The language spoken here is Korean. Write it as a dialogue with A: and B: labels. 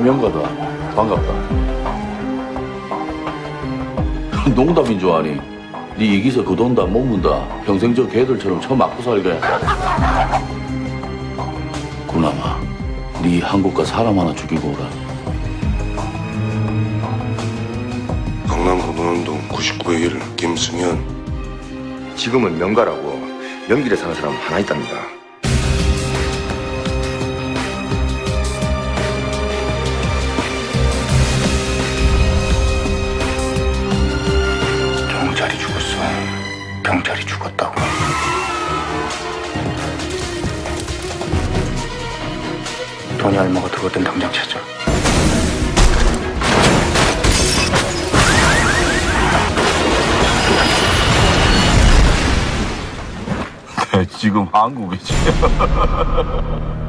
A: 명가다. 반갑다. 농담인 줄 아니? 네 이기서 그 돈 다 못 문다. 평생 저 개들처럼 처 맞고 살게. 구나마, 네 한국가 사람 하나 죽이고 오라.
B: 강남고등운동 99의 1 김승현.
C: 지금은 명가라고 연길에 사는 사람 하나 있답니다.
D: 경찰이 죽었어. 경찰이 죽었다고. 돈이 얼마가 들어왔든 당장 찾아.
A: 지금 한국이지.